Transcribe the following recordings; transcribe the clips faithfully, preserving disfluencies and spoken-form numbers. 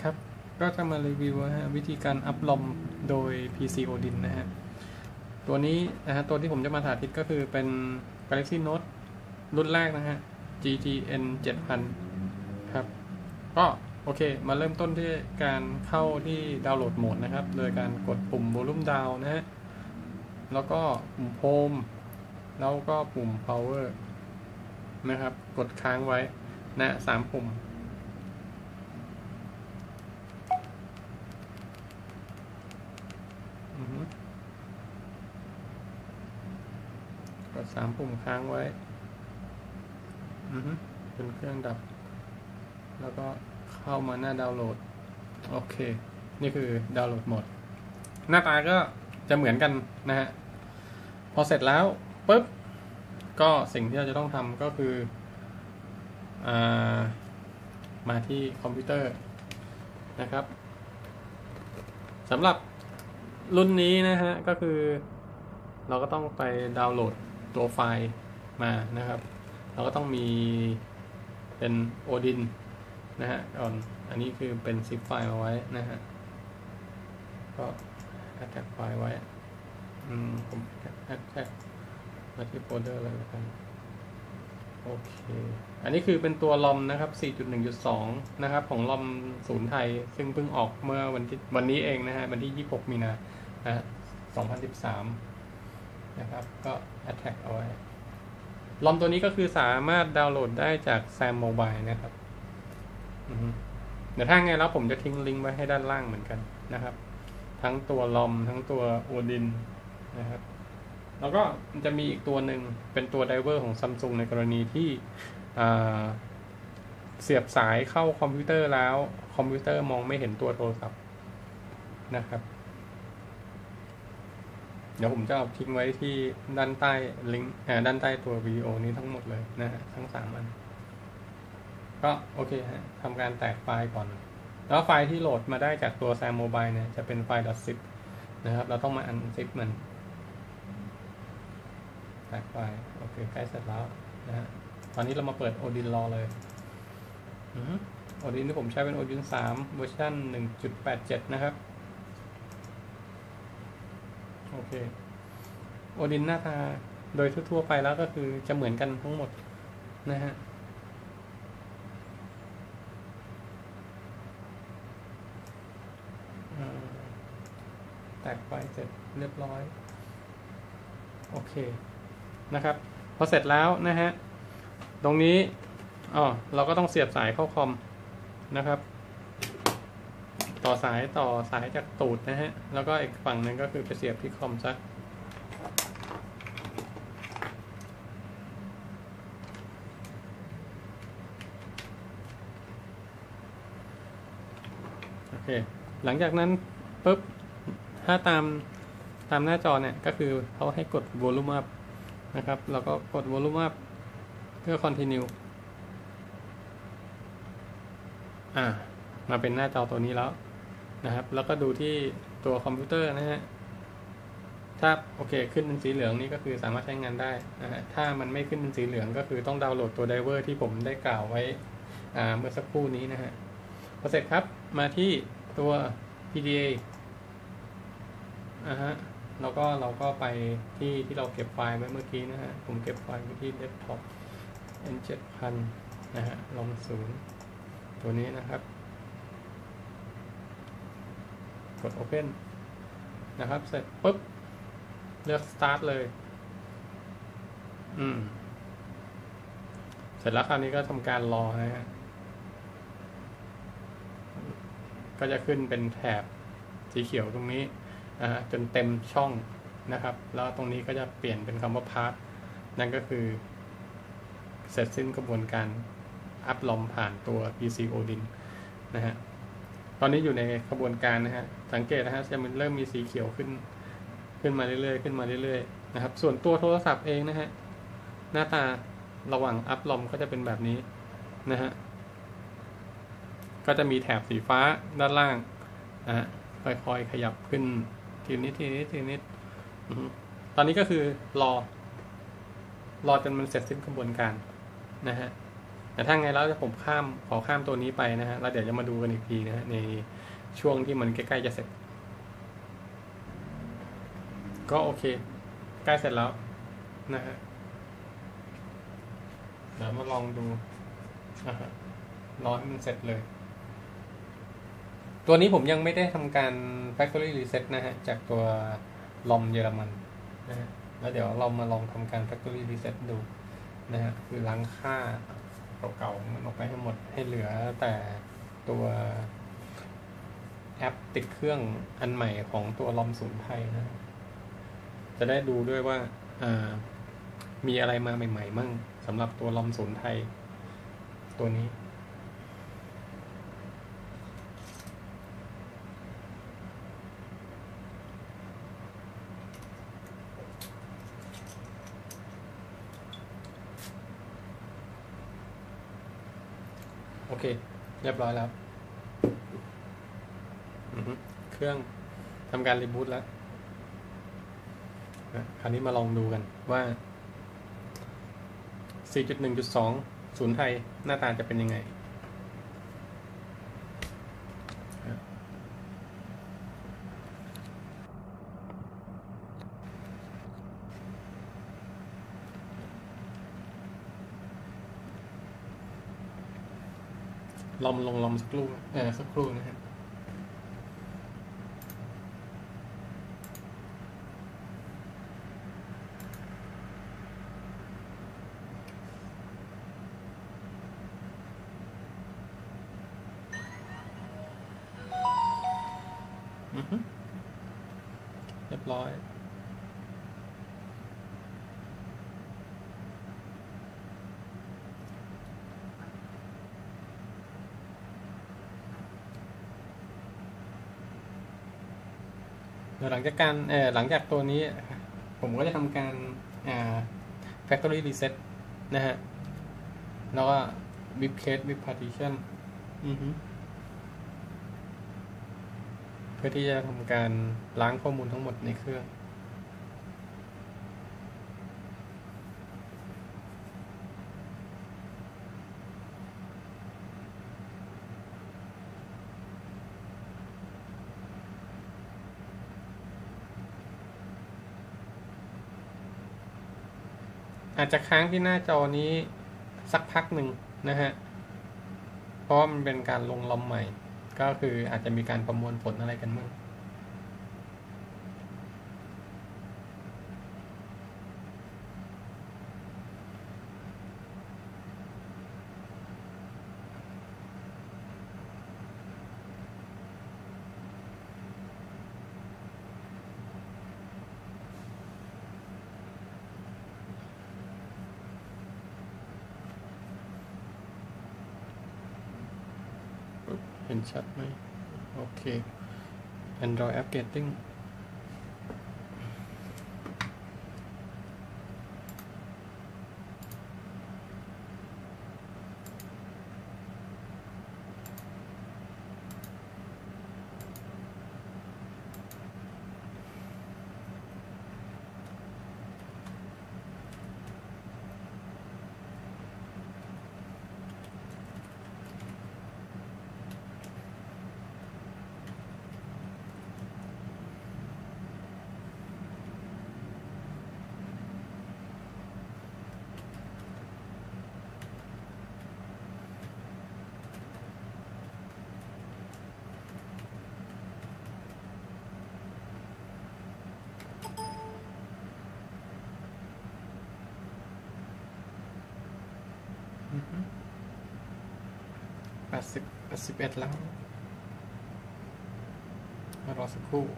ครับก็จะมารีวิวนะฮะวิธีการอัพลอมโดย พี ซี Odin นะฮะตัวนี้นะฮะตัวที่ผมจะมาสาธิตก็คือเป็น Galaxy Note รุ่นแรกนะฮะ จี ที เอ็น เจ็ดพัน ครับก็โอเคมาเริ่มต้นที่การเข้าที่ดาวน์โหลดโหมดนะครับโดยการกดปุ่ม Volume Down นะฮะแล้วก็ปุ่ม Home แล้วก็ปุ่ม Power นะครับกดค้างไว้นะสามปุ่มกดสามปุ่มค้างไว้เป็นเครื่องดับแล้วก็เข้ามาหน้าดาวน์โหลดโอเคนี่คือดาวน์โหลดหมดหน้าตาก็จะเหมือนกันนะฮะพอเสร็จแล้วปุ๊บก็สิ่งที่เราจะต้องทำก็คืออามาที่คอมพิวเตอร์นะครับสำหรับรุ่นนี้นะฮะก็คือเราก็ต้องไปดาวน์โหลดตัวไฟล์มานะครับเราก็ต้องมีเป็น Odin นะฮะก่อนอันนี้คือเป็น zip ไฟล์มาไว้นะฮะก็ attach ไฟล์ไว้อืมผม attach มาที่โฟลเดอร์เลยแล้วกันโอเคอันนี้คือเป็นตัวลอมนะครับ สี่จุดหนึ่งจุดสอง นะครับของลอมศูนย์ไทยซึ่งเพิ่งออกเมื่อวันที่วันนี้เองนะฮะวันที่ยี่สิบหกมีนานะฮะสองพันสิบสามนะครับก็ attach เอาไว้ลอมตัวนี้ก็คือสามารถดาวน์โหลดได้จาก Sam Mobile นะครับเดี๋ยวถ้าไงแล้วผมจะทิ้งลิงก์ไว้ให้ด้านล่างเหมือนกันนะครับทั้งตัวลอมทั้งตัว Odin นะครับแล้วก็จะมีอีกตัวหนึ่งเป็นตัวไดเวอร์ของ Samsung ในกรณีที่เสียบสายเข้าคอมพิวเตอร์แล้วคอมพิวเตอร์มองไม่เห็นตัวโทรศัพท์นะครับเดี๋ยวผมจะเอาทิ้งไว้ที่ด้านใต้ลิงก์ด้านใต้ตัววิดีโอนี้ทั้งหมดเลยนะฮะทั้งสามอันก็โอเคฮะทำการแตกไฟล์ก่อนแล้วไฟล์ที่โหลดมาได้จากตัว Sam Mobile เนี่ยจะเป็นไฟล์ .zip นะครับเราต้องมา unzip มันแตกไฟล์โอเคใกล้เสร็จแล้วนะฮะตอนนี้เรามาเปิด Odin รอเลยOdin ที่ผมใช้เป็น Odin สามเวอร์ชัน หนึ่งจุดแปดเจ็ด นะครับโอเคOdin หน้าตาโดยทั่วๆไปแล้วก็คือจะเหมือนกันทั้งหมดนะฮะแตกไฟเสร็จเรียบร้อยโอเคนะครับพอเสร็จแล้วนะฮะตรงนี้อ๋อเราก็ต้องเสียบสายเข้าคอมนะครับต่อสายต่อสายจากตูดนะฮะแล้วก็อีกฝั่งหนึ่งก็คือไปเสียบที่คอมซะโอเคหลังจากนั้นปุ๊บถ้าตามตามหน้าจอเนี่ยก็คือเขาให้กด volume up นะครับแล้วก็กด volume up เพื่อ continue อ่ามาเป็นหน้าจอตัวนี้แล้วนะครับแล้วก็ดูที่ตัวคอมพิวเตอร์นะฮะถ้าโอเคขึ้นเป็นสีเหลืองนี่ก็คือสามารถใช้งานได้นะฮะถ้ามันไม่ขึ้นเป็นสีเหลืองก็คือต้องดาวน์โหลดตัวไดเวอร์ที่ผมได้กล่าวไว้อ่าเมื่อสักครู่นี้นะฮะพอเสร็จครับมาที่ตัว พี ดี เอ อ่าฮะแล้วก็เราก็ไปที่ที่เราเก็บไฟล์ไว้เมื่อกี้นะฮะผมเก็บไฟล์ไว้ที่เดสก์ท็อป เอ็น เจ็ดพัน นะฮะลองศูนย์ตัวนี้นะครับกด Open นะครับเสร็จปุ๊บเลือก Start เลยอืมเสร็จแล้วคราวนี้ก็ทำการรอนะฮะก็จะขึ้นเป็นแถบสีเขียวตรงนี้นะฮะจนเต็มช่องนะครับแล้วตรงนี้ก็จะเปลี่ยนเป็นคำว่า Pass นั่นก็คือเสร็จสิ้นกระบวนการอัพลอมผ่านตัว พี ซี Odin นะฮะตอนนี้อยู่ในกระบวนการนะฮะสังเกตนะฮะจะมันเริ่มมีสีเขียวขึ้นขึ้นมาเรื่อยๆขึ้นมาเรื่อยๆนะครับส่วนตัวโทรศัพท์เองนะฮะหน้าตาระหว่างอัพลอมก็จะเป็นแบบนี้นะฮะก็จะมีแถบสีฟ้าด้านล่างนะฮะค่อยๆขยับขึ้นทีนิดทีนิดทีนิดตอนนี้ก็คือรอรอจนมันเสร็จสิ้นกระบวนการนะฮะแต่ถ้าไงแล้วผมข้ามขอข้ามตัวนี้ไปนะฮะแล้วเดี๋ยวจะมาดูกันอีกทีนะฮะในช่วงที่มันใกล้ๆจะเสร็จก็โอเคใกล้เสร็จแล้วนะฮะเดี๋ยวมาลองดูนะฮะรอให้มันเสร็จเลยตัวนี้ผมยังไม่ได้ทำการ factory reset นะฮะจากตัวลอมเยอรมันนะฮะแล้วเดี๋ยวเรามาลองทำการ factory reset ดูนะฮะคือล้างค่าเก่าๆมันออกไปให้หมดให้เหลือแต่ตัวแอปติดเครื่องอันใหม่ของตัวลอมศูนย์ไทยนะจะได้ดูด้วยว่ามีอะไรมาใหม่ๆมั่งสำหรับตัวลอมศูนย์ไทยตัวนี้โอเคเรียบร้อยแล้วเครื่องทำการรีบูตแล้วคราวนี้มาลองดูกันว่า สี่จุดหนึ่งจุดสอง ศูนย์ไทยหน้าตาจะเป็นยังไงลองลองลองสักครู่เออสักครู่นะฮะเรียบร้อยเดี๋ยวหลังจากการเออหลังจากตัวนี้ผมก็จะทำการอ่า factory reset นะฮะแล้วก็ with case with partition อือฮึเพื่อที่จะทำการล้างข้อมูลทั้งหมดในเครื่องอาจจะค้างที่หน้าจอนี้สักพักหนึ่งนะฮะเพราะว่ามันเป็นการลงลอมใหม่ก็คืออาจจะมีการประมวลผลอะไรกันบ้างเห็นชัดไหมโอเค Android App Getting แปดสิบแปดสิบเอ็ดแล้วมารอสักครู่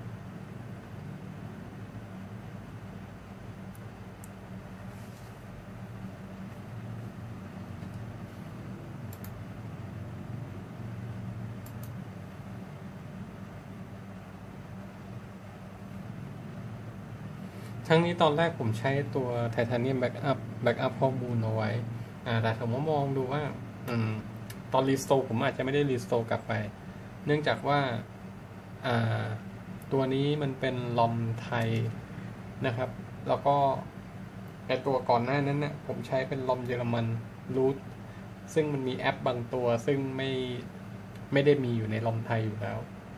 ทั้งนี้ตอนแรกผมใช้ตัวไทเทเนียมแบ็กอัพแบ็กอัพข้อมูลเอาไว้อ่าแต่ผมมองดูว่าอืมตอนรีสโตร์ผมอาจจะไม่ได้รีสโตร์กลับไปเนื่องจากว่าอ่าตัวนี้มันเป็นลอมไทยนะครับแล้วก็ในตัวก่อนหน้านั้นเนี่ยผมใช้เป็นลอมเยอรมันรูทซึ่งมันมีแอปบางตัวซึ่งไม่ไม่ได้มีอยู่ในลอมไทยอยู่แล้ว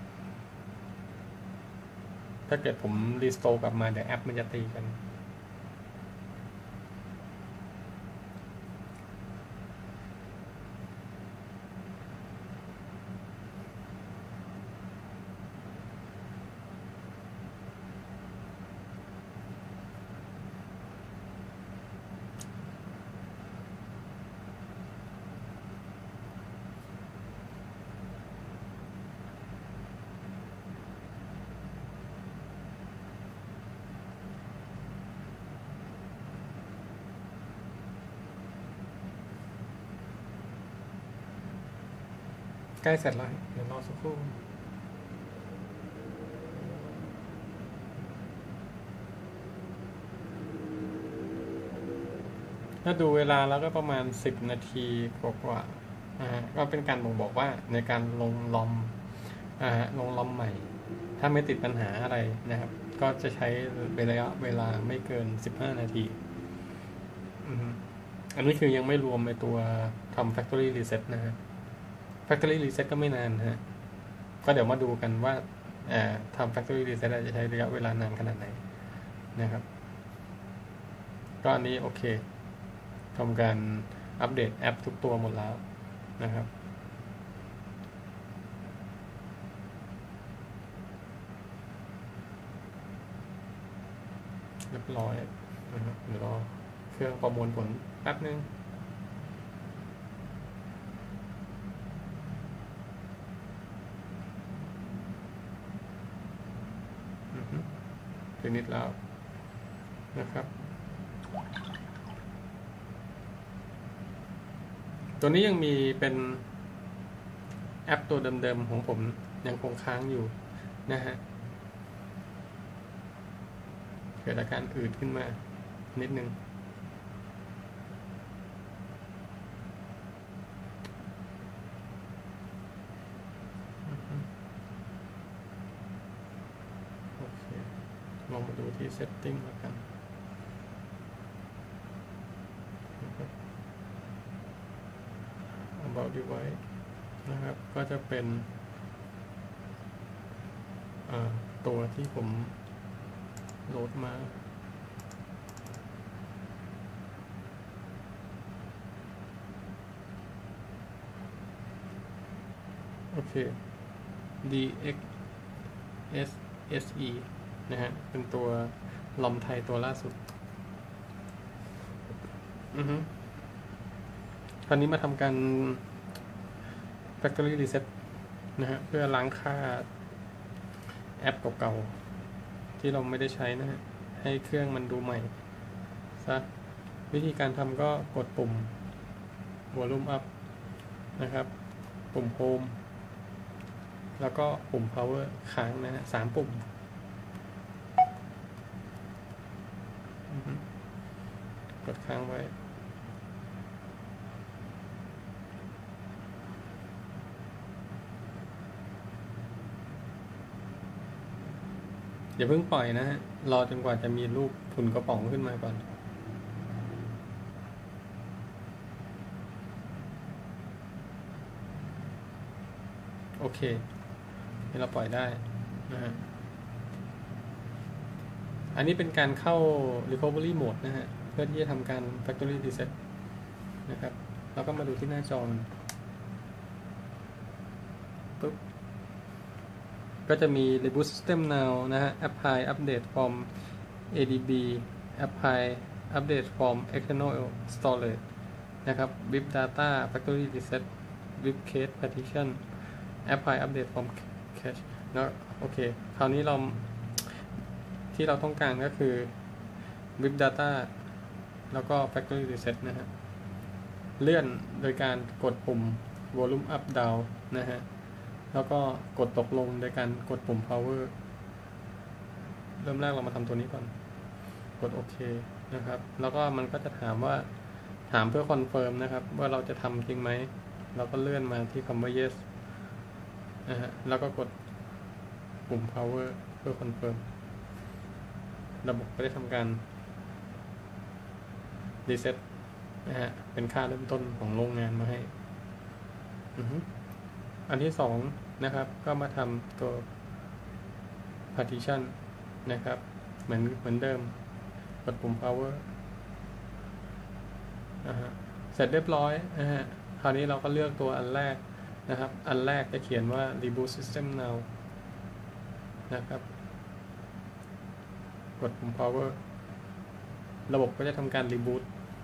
ถ้าเกิดผมรีสโตร์กลับมาเดี๋ยวแอปมันจะตีกันใกล้เสร็จแล้วเดี๋ยวรอสักครู่ถ้าดูเวลาแล้วก็ประมาณสิบนาทีกว่าๆนะฮะก็เป็นการบ่งบอกว่าในการลงลอมอ่าลงลอมใหม่ถ้าไม่ติดปัญหาอะไรนะครับก็จะใช้ระยะเวลาไม่เกินสิบห้านาทีอันนี้คือยังไม่รวมในตัวทำ factory reset นะฮะ factory reset ก็ไม่นานฮะก็เดี๋ยวมาดูกันว่าทำ factory reset จะใช้ระยะเวลานานขนาดไหนนะครับก็อันนี้โอเคทำการอัปเดตแอปทุกตัวหมดแล้วนะครับเรียบร้อยนะครับเดี๋ยวรอเครื่องประมวลผลแป๊บนึงฟินิชแล้วนะครับตัวนี้ยังมีเป็นแอปตัวเดิมๆของผมยังคงค้างอยู่นะฮะเกิดอาการอืดขึ้นมานิดนึงโอเคลองมาดูที่ setting แล้วกันabout device นะครับก็จะเป็นตัวที่ผมโหลดมาโอเค ดี เอ็กซ์ เอส เอส อี นะฮะเป็นตัวลอมไทยตัวล่าสุดอือฮึคราวนี้มาทำการ factory reset นะฮะเพื่อล้างค่าแอปเก่าๆที่เราไม่ได้ใช้นะฮะให้เครื่องมันดูใหม่ซะวิธีการทำก็กดปุ่ม volume up นะครับปุ่ม home แล้วก็ปุ่ม power ค้างนะฮะสามปุ่มกดค้างไว้อย่าเพิ่งปล่อยนะฮะรอจนกว่าจะมีรูปฝุ่นกระป๋องขึ้นมาก่อนโอเคนี่เราปล่อยได้นะฮะอันนี้เป็นการเข้า recovery mode นะฮะเพื่อที่จะทำการ factory reset นะครับแล้วก็มาดูที่หน้าจอปุ๊บก็จะมี reboot system now นะฮะ apply update from เอ ดี บี apply update from external storage นะครับ with data factory reset with cache partition apply update from cache แล้วโอเคคราวนี้เราที่เราต้องการก็คือ with data แล้วก็ factory reset นะฮะเลื่อนโดยการกดปุ่ม volume up down นะฮะแล้วก็กดตกลงโดยการกดปุ่ม power เริ่มแรกเรามาทำตัวนี้ก่อนกดโอเคนะครับแล้วก็มันก็จะถามว่าถามเพื่อคอนเฟิร์มนะครับว่าเราจะทำจริงไหมเราก็เลื่อนมาที่คำว่า yes นะฮะแล้วก็กดปุ่ม power เพื่อคอนเฟิร์มระบบก็ได้ทำการ reset นะฮะเป็นค่าเริ่มต้นของโรงงานมาให้อือฮึอันที่สองนะครับก็มาทำตัว partition นะครับเหมือนเหมือนเดิมกดปุ่ม power นะฮะเสร็จเรียบร้อยนะฮะคราวนี้เราก็เลือกตัวอันแรกนะครับอันแรกจะเขียนว่า reboot system now นะครับกดปุ่ม power ระบบก็จะทำการ reboot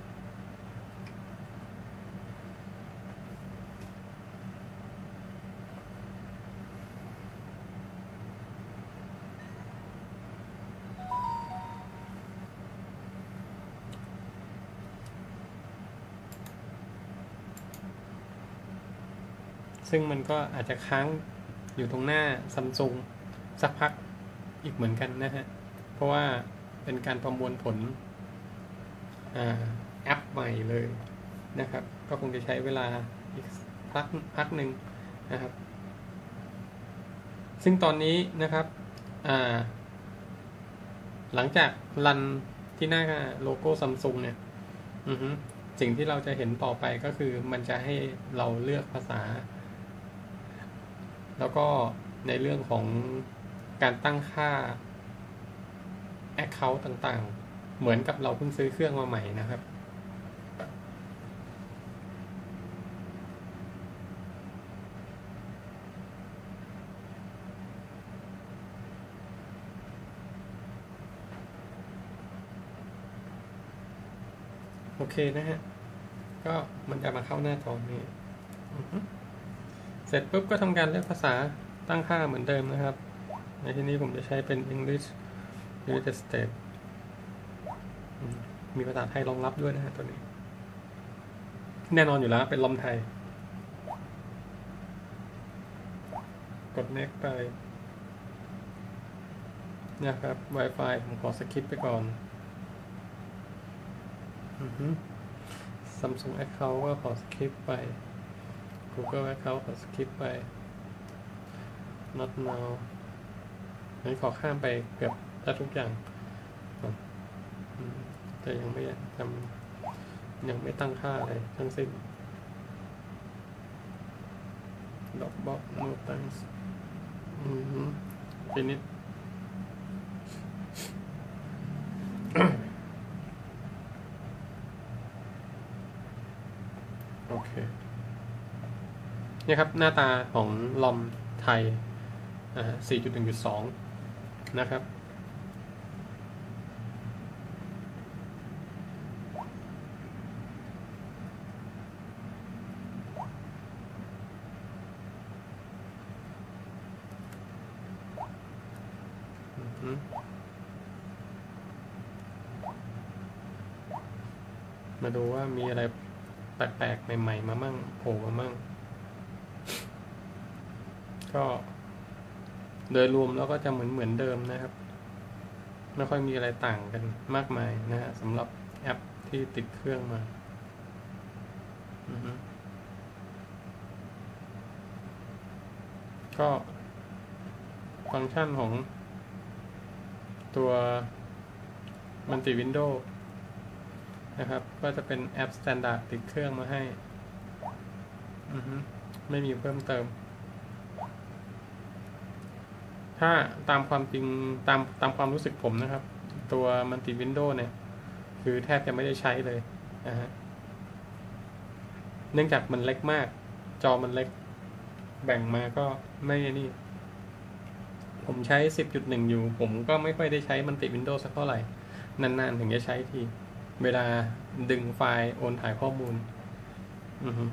ซึ่งมันก็อาจจะค้างอยู่ตรงหน้า Samsung สักพักอีกเหมือนกันนะฮะเพราะว่าเป็นการประมวลผลแอปใหม่เลยนะครับก็คงจะใช้เวลาอีกพักพักหนึ่งนะครับซึ่งตอนนี้นะครับหลังจากรันที่หน้าโลโก้ Samsung เนี่ยสิ่งที่เราจะเห็นต่อไปก็คือมันจะให้เราเลือกภาษาแล้วก็ในเรื่องของการตั้งค่า Account ต่างๆเหมือนกับเราเพิ่งซื้อเครื่องมาใหม่นะครับโอเคนะฮะก็มันจะมาเข้าหน้าจอนี้เสร็จปุ๊บก็ทำการเลือกภาษาตั้งค่าเหมือนเดิมนะครับในที่นี้ผมจะใช้เป็น English United States มีภาษาไทยรองรับด้วยนะฮะตัวนี้แน่นอนอยู่แล้วเป็นลมไทยกด next ไปนะครับ Wi-Fi ผมขอสคิปไปก่อน Samsung Account ก็ขอสคิปไป Google Account ขอสคิปไป not now งั้นขอข้ามไปเกือบทุกอย่างแต่ยังไม่ทำยังไม่ตั้งค่าอะไรทั้งสิ้น Dropbox no thanks อือฮึฟินิชโอเคนี่ครับหน้าตาของลอมไทย สี่จุดหนึ่งจุดสอง นะครับมาดูว่ามีอะไรแปลกๆใหม่ๆมามั่งโผล่มามั่งก็โดยรวมแล้วก็จะเหมือนเหมือนเดิมนะครับไม่ค่อยมีอะไรต่างกันมากมายนะฮะสำหรับแอปที่ติดเครื่องมาก็ฟังก์ชันของตัวมัลติวินโดว์นะครับก็จะเป็นแอปสแตนดาร์ดติดเครื่องมาให้ไม่มีเพิ่มเติมถ้าตามความจริงตามตามความรู้สึกผมนะครับตัวมัลติวินโดว์เนี่ยคือแทบจะไม่ได้ใช้เลยนะฮะเนื่องจากมันเล็กมากจอมันเล็กแบ่งมาก็ไม่นี่ผมใช้ สิบจุดหนึ่ง อยู่ผมก็ไม่ค่อยได้ใช้มัลติวินโดว์สักเท่าไหร่นานๆถึงจะใช้ทีเวลาดึงไฟล์โอนถ่ายข้อมูลอือฮึ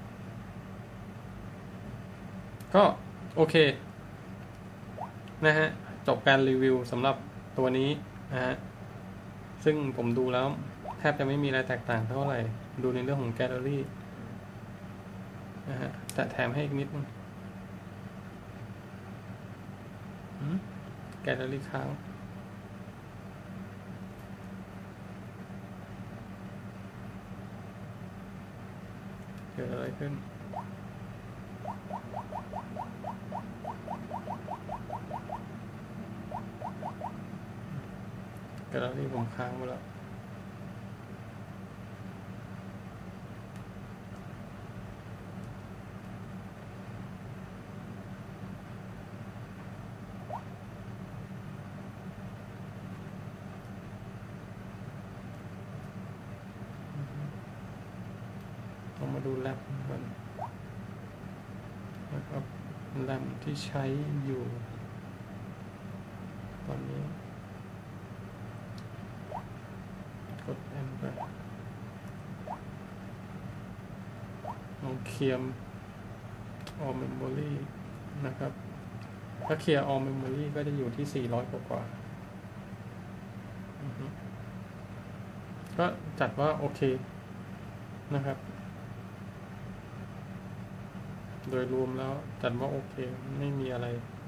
ก็โอเคนะฮะจบการรีวิวสำหรับตัวนี้นะฮะซึ่งผมดูแล้วแทบจะไม่มีอะไรแตกต่างเท่าไหร่ดูในเรื่องของแกลเลอรี่นะฮะแต่แถมให้อีกนิดนึงแกลเลอรี่ค้างเกิดอะไรขึ้นแกลเลอรี่ผมค้างไปแล้วดูแรมก่อนนะครับแรมที่ใช้อยู่ตอนนี้กด Enter ลองเคลียร์ all memory นะครับถ้าเคลียร์ all memory ก็จะอยู่ที่สี่ร้อยกว่าๆก็จัดว่าโอเคนะครับโดยรวมแล้วจัดว่าโอเคไม่มีอะไร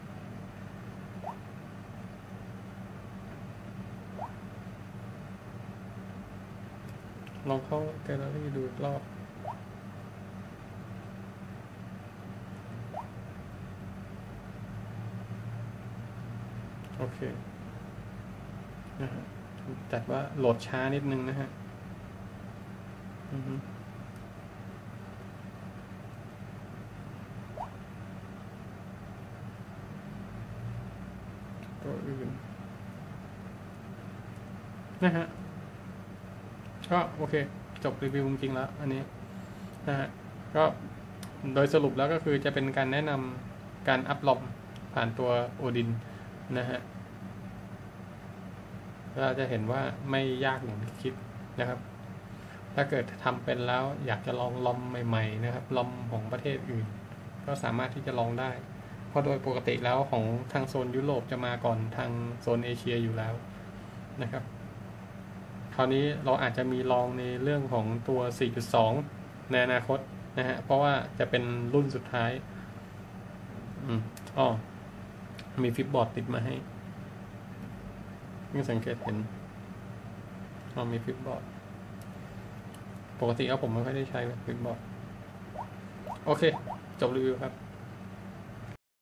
ลองเข้าแกลเลอรี่ดูอีกรอบโอเคนะฮะจัดว่าโหลดช้านิดนึงนะฮะอือฮึตัวอื่นนะฮะก็โอเคจบรีวิวจริงๆแล้วอันนี้นะฮะก็โดยสรุปแล้วก็คือจะเป็นการแนะนำการอัพลอมผ่านตัว Odin นะฮะเราจะเห็นว่าไม่ยากอย่างที่คิดนะครับถ้าเกิดทำเป็นแล้วอยากจะลองลอมใหม่ๆนะครับลอมของประเทศอื่นก็สามารถที่จะลองได้เพราะโดยปกติแล้วของทางโซนยุโรปจะมาก่อนทางโซนเอเชียอยู่แล้วนะครับคราวนี้เราอาจจะมีลองในเรื่องของตัว สี่จุดสอง ในอนาคตนะฮะเพราะว่าจะเป็นรุ่นสุดท้ายอืมอ๋อมีฟิปบอร์ดติดมาให้นี่สังเกตเห็นอ๋อมีฟิปบอร์ดปกติแล้วผมไม่ค่อยได้ใช้ฟิปบอร์ดโอเคจบรีวิวครับ